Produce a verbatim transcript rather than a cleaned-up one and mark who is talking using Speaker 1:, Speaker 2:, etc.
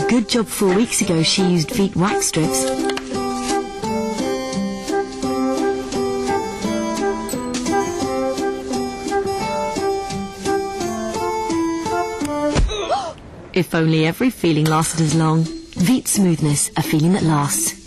Speaker 1: Good job four weeks ago she used Veet wax strips. If only every feeling lasted as long. Veet Smoothness, a feeling that lasts.